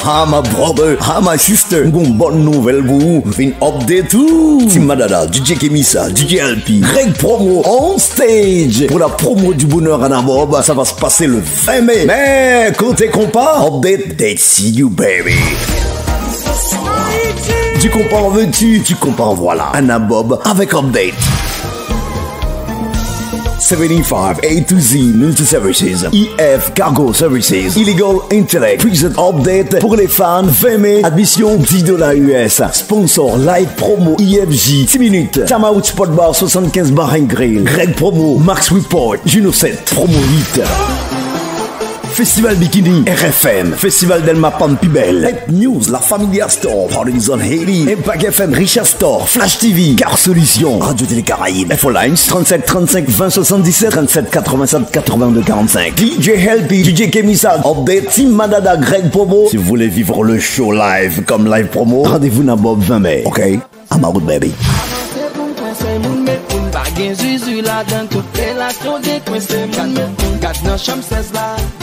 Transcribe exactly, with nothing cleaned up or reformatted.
Ah, my brother, ah, my sister. Gon bonne nouvelle pour vous. Fin update tout. Team Madada, D J Kemisa, D J L P, Greg Promo on stage. Pour la promo du bonheur à Nabob, ça va se passer le vingt mai. Mais, côté compas, update, they see you, baby. Du compas en veux-tu, du compas en voilà. Anabob avec update. seventy-five A to Z Multi Services, E F Cargo Services, Illegal Intellect, Prison Update pour les fans, vingt mai, admission dix dollars U S, sponsor Live Promo, I F J, six minutes, Time Out Sport Bar soixante-quinze Bar and Grill, Greg Promo, Max Report, Juno sept, Promo huit. Festival Bikini, R F M, Festival Delma Pampibel, Net News, La Familia Store, Parties on Haiti, Impact F M, Richard Store, Flash T V, Car Solutions, Radio Télé Caraïbes, F O Lines, trente-sept trente-cinq vingt soixante-dix-sept, trente-sept quatre-vingt-sept quatre-vingt-deux quarante-cinq, D J Helpy, D J Kemisa, Update, Team Madada, Greg Promo. Si vous voulez vivre le show live comme live promo, rendez-vous dans Bob vingt mai, ok? I'm out, baby. Gen Jésus là dans toute relation décoincée. Garde dans chambre seize là.